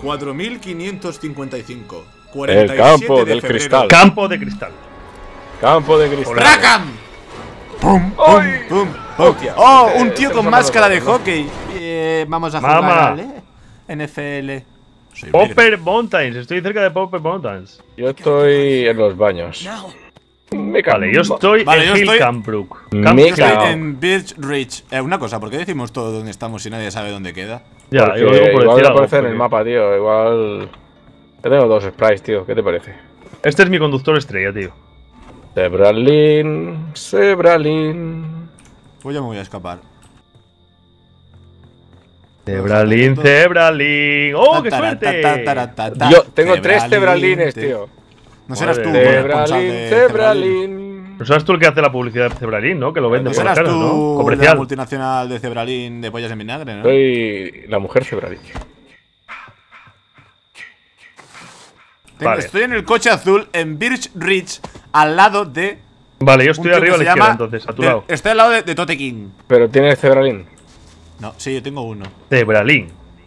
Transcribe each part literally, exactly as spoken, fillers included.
cuatro mil quinientos cincuenta y cinco. El campo del cristal. Campo de cristal. Campo de cristal. ¡Rakam! ¡Pum! ¡Pum! ¡Pum! ¡Pum! ¡Oh! Un tío con máscara de hockey. Eh, vamos a jugar, Mama. ¿vale? N F L. Soy Popper Mountains. Estoy cerca de Popper Mountains. Yo estoy en los baños. Me cago. Vale, yo estoy Vale, en yo Hill estoy- Campbrook. Me Camp- Yo estoy cagao. en Birch Ridge. Eh, una cosa, ¿por qué decimos todo dónde estamos si nadie sabe dónde queda? Ya, Porque yo lo digo por igual decir no algo, aparece en el porque- mapa, tío. Igual. Yo tengo dos sprites, tío. ¿Qué te parece? Este es mi conductor estrella, tío. Zebralin. Zebralin. Pues ya me voy a escapar. Zebralin, Zebralin. ¡Oh, qué suerte! Yo tengo tres zebralines, tío. No serás tú, Madre. corresponsal Zebralin, de Zebralin. Zebralin. ¿No serás tú el que hace la publicidad de Zebralin, no? Que lo vende No por la serás cara, ¿no? tú de la Comercial. multinacional de Zebralin de pollas en vinagre, ¿no? Soy la mujer Zebralin. Tengo- Vale. Estoy en el coche azul en Birch Ridge, al lado de. Vale, yo un estoy tío arriba a que la se izquierda, llama- entonces, a tu de- lado. Estoy al lado de, de Tote King. Pero tiene Zebralin. No, sí, yo tengo uno. Zebralin.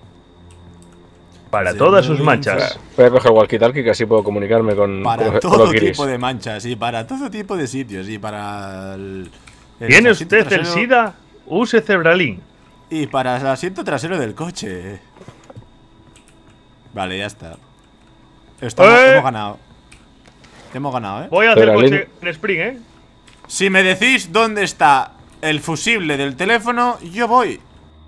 Para todas sus Zebralin, manchas. Voy a coger walkie-talkie que así puedo comunicarme con, Para con, los- con todo los guiris. tipo de manchas y para todo tipo de sitios y para el. el ¿Tiene asiento usted el trasero- SIDA? Use Zebralin. Y para el asiento trasero del coche. Vale, ya está. Estamos- ¡Eh! Hemos ganado. Hemos ganado, ¿eh? Voy a hacer Zebralin. coche en Spring, ¿eh? Si me decís dónde está el fusible del teléfono, yo voy.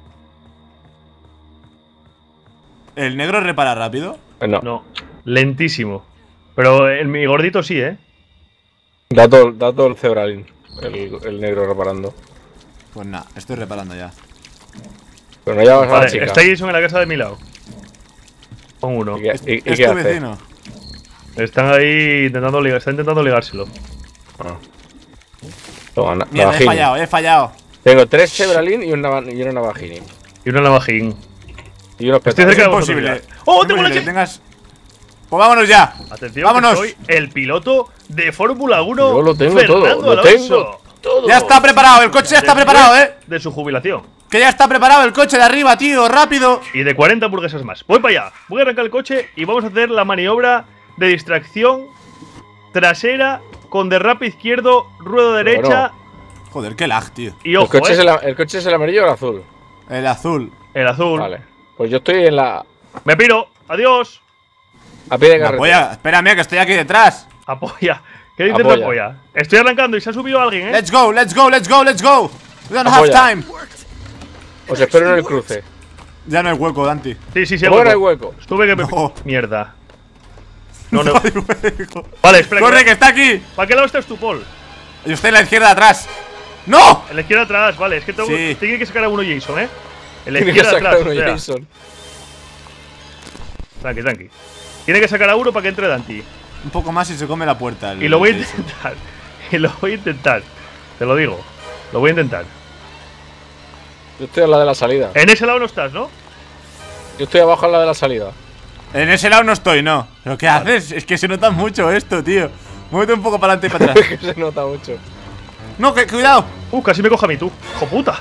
¿El negro repara rápido? Eh, No, No, lentísimo. Pero el, mi gordito sí, ¿eh? da todo, da todo el Zebralin. El, el negro reparando. Pues nada, estoy reparando ya. Pero no llamas a la Vale, chica. está Jason en la casa de mi lado. Con uno. ¿Y qué, y- y ¿Es qué tu hace? vecino? Están ahí intentando ligar, está intentando ligárselo. Ah. Toma, na- Mierda, he navajini. fallado, he fallado. Tengo tres Zebralin y una, y una navajini. Y una navajín. Y unos Estoy petales. cerca de Es vosotros imposible. ya. ¡Oh, Es tengo una imposible que che- tengas. Pues vámonos ya. Atención, Vámonos. que soy el piloto de Fórmula uno. Yo lo tengo Fernando todo, lo Alonso. tengo todo. Ya está preparado, el coche ya está Después preparado, eh. De su jubilación. Que ya está preparado el coche de arriba, tío, rápido. Y de cuarenta hamburguesas más. Voy para allá. Voy a arrancar el coche y vamos a hacer la maniobra de distracción trasera con derrape izquierdo, ruedo derecha Joder, qué lag, tío. y ¿El ojo, coche, eh, es el, el coche es el amarillo o el azul? El azul. el azul. Vale. Pues yo estoy en la. Me piro. Adiós. A pie de Me carretera. apoya, espérame, que estoy aquí detrás. Apoya. ¿Qué dices de Apoya. apoya? Estoy arrancando y se ha subido alguien, ¿eh? Let's go, let's go, let's go, let's go. We don't have Apoya. time. Os espero en el cruce. Ya no hay hueco, Dante. Sí, sí, sí. ¿Cómo no hay hueco. hueco? Estuve que me. No. Mierda. No, no. hay hueco. Vale, espera. Corre, que está aquí. ¿Para qué lado estás tú, Paul? Yo estoy en la izquierda atrás. ¡No! En la izquierda atrás, vale. Es que tengo, Sí. tiene que sacar a uno Jason, ¿eh? En la Tiene que izquierda sacar atrás. uno espera. Jason. Tranqui, tranqui. Tiene que sacar a uno para que entre Dante. Un poco más y se come la puerta. el- Y lo voy a el- intentar. Y lo voy a intentar. Te lo digo. Lo voy a intentar. Yo estoy a la de la salida. En ese lado no estás, ¿no? Yo estoy abajo a la de la salida. En ese lado no estoy, no. ¿Pero qué haces? Es que se nota mucho esto, tío. Muévete un poco para adelante y para atrás. Que se nota mucho. No, que cuidado. Uh, casi me coja a mí, tú. ¡Hijo puta!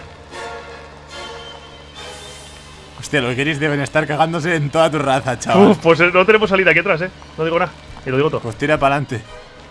Hostia, los guiris deben estar cagándose en toda tu raza, chaval. Uf, pues eh, no tenemos salida aquí atrás, ¿eh? No digo nada. Y lo digo todo. Pues tira para adelante.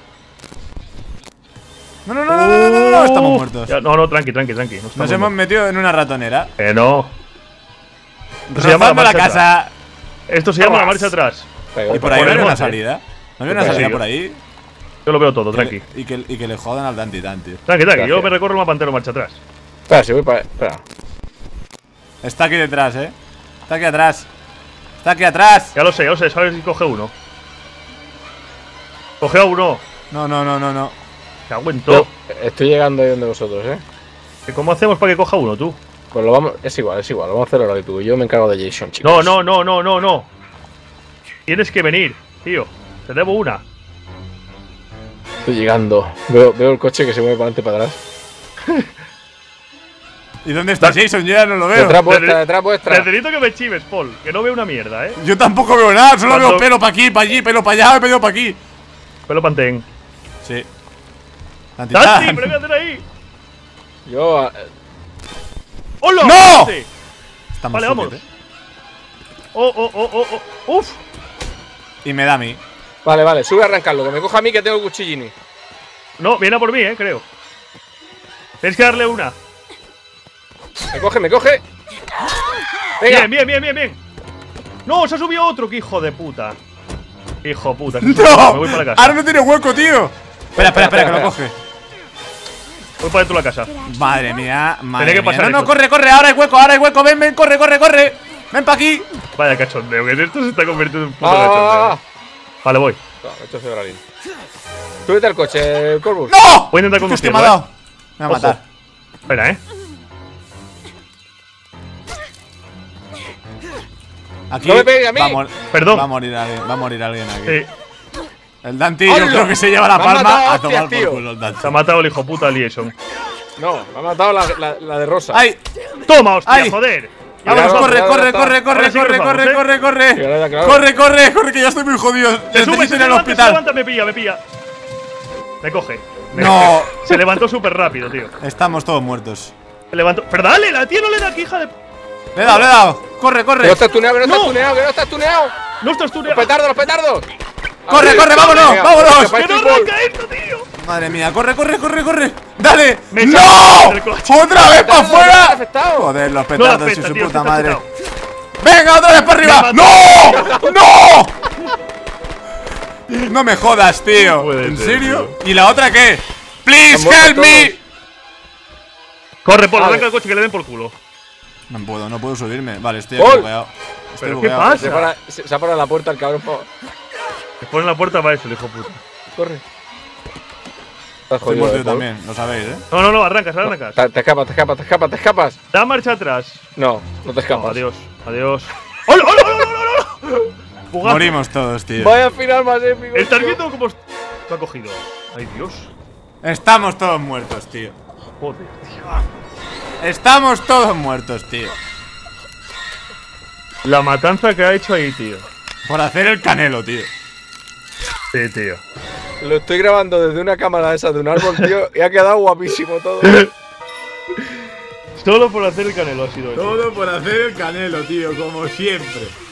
No, no, no, no, no, no, no, no, estamos muertos. Ya, no, no, tranqui, tranqui, tranqui. No Nos estamos hemos muertos. metido en una ratonera. Eh, no. Esto se llama Rozando la la marcha casa. Esto se llama la marcha atrás. Venga, Y por ahí Por no el había una monte. salida. No había una Pues salida sí, por yo- ahí. Yo lo veo todo, tranqui. Y que, y que le jodan al Dante, Dante. Tranqui, tranqui. Yo Gracias. me recorro el mapa entero marcha atrás. Espera, si voy para. Espera. Está aquí detrás, eh. Está aquí atrás. Está aquí atrás. Ya lo sé, ya lo sé. Sabes si coge uno. Coge a uno. No, no, no, no, no. Cago en Yo todo. estoy llegando ahí donde vosotros, eh. ¿Cómo hacemos para que coja uno, tú? Pues lo vamos. Es igual, es igual. Lo vamos a hacer ahora que tú. Yo me encargo de Jason, chicos. No, no, no, no, no, no. Tienes que venir, tío. Te debo una. Estoy llegando. Veo, veo el coche que se mueve para adelante y para atrás. ¿Y dónde está Jason? Yo ya no lo veo. Detrás vuestra, Necesito- detrás vuestra. Necesito que me chives, Paul. Que no veo una mierda, eh. Yo tampoco veo nada, solo Cuando- veo pelo para aquí, para allí, pelo para allá, pelo para aquí. Pelo pantén. Sí. ¡Dante! Dante, ¿Pero qué hacer ahí? Yo. eh, ¡Hola! ¡No! Dante! Estamos Vale, fucked, vamos. eh. Oh, oh, oh, oh, oh. Uf. Y me da a mí. Vale, vale, sube a arrancarlo, que me coja a mí que tengo cuchillini. No, viene a por mí, eh, creo. Tienes que darle una. Me coge, me coge. Venga. Bien, bien, bien, bien, bien. No, se ha subido otro, que hijo de puta. Hijo de puta. Se ha ¡No! subido. Me voy para la casa. Ahora no tiene hueco, tío. Espera, espera, espera, que lo coge. Voy para dentro de la casa. Madre mía, madre Tenía que mía. pasar No, no, esto. corre, corre, ahora hay hueco, ahora hay hueco. Ven, ven, corre, corre, corre. Ven pa' aquí. Vaya cachondeo, que esto se está convirtiendo en un puto Ah. cachondeo. Vale, voy. No, me he hecho cebralín. Súbete al coche, Corvus. ¡No! Voy a intentar ¿Qué hostia conducirlo, me ha eh. dado? Me va a Ojo. matar. Espera, eh. Aquí No me pegues a mí. Va a, mor- Perdón. va a morir alguien, va a morir alguien aquí. Sí. El Dante, yo ¡Hola! creo que se lleva la Me han palma matado, a tomar hostias, por tío. culo el Dante. Se ha matado el hijo puta Liaison. No, me ha matado la, la, la de Rosa. ¡Ay! Toma, hostia, Ay. joder. ¡Vámonos, Cuidado, corre, cuidado, corre, está. corre, corre, Ahora sí que corre, nos corre, vamos, ¿eh? corre, corre! Claro, claro. ¡Corre, corre, corre, que ya estoy muy jodido! Se sube, Necesito se ir al levanta, se hospital. levanta, me pilla, me pilla. Me coge. Me No. coge. Se levantó súper rápido, tío. Estamos todos muertos. Se levantó. Pero dale, la tía no le da aquí, hija de. Le he dado, le he dado. Corre, Que corre. no estás tuneado, que no estás No. tuneado, que no estás tuneado. No estás tú. ¡Los petardos, los petardos! Corre, corre, vámonos, Venga, vámonos. que ¡Que no Fútbol. arranca esto, tío! Madre mía, corre, corre, corre, corre. ¡Dale! Me ¡No! saca del coche. ¡Otra vez para Petardos, ¿no te has afuera! afectado? Joder, los No la petardos y afecta, su tío, puta está madre. afectado. ¡Venga, otra vez para arriba! Me ¡No! ¡No! No me jodas, tío. puede ¿En ser, serio? ¿Y la otra qué? ¡Please Han muerto help me! todos. Corre, Paul, Vale. arranca el coche que le den por culo. No puedo, no puedo subirme. Vale, estoy Gol. aquí bugueado. Estoy ¿Pero qué bugueado. pasa? Se, para, se, se ha parado la puerta el cabrón. po- Se pone en la puerta para eso, el hijo puta. Corre. Estás Estoy jodido, muerto eh, yo Paul. también, lo sabéis, ¿eh? No, no, no, arrancas, arrancas. Te, te escapas, te escapas, te escapas, te escapas. Da marcha atrás. No, no te No, escapas. adiós, adiós. ¡Hola, hola, hola, hola, hola! Jugazo. Morimos todos, tío. Vaya final más épico. ¿Estás tío. viendo cómo lo ha cogido? Ay, Dios. Estamos todos muertos, tío. Joder, tío. Estamos todos muertos, tío. La matanza que ha hecho ahí, tío. Por hacer el canelo, tío. Sí, tío. Lo estoy grabando desde una cámara esa de un árbol, tío, y ha quedado guapísimo todo. Solo por hacer el canelo ha sido eso. Todo por hacer el canelo, tío, como siempre.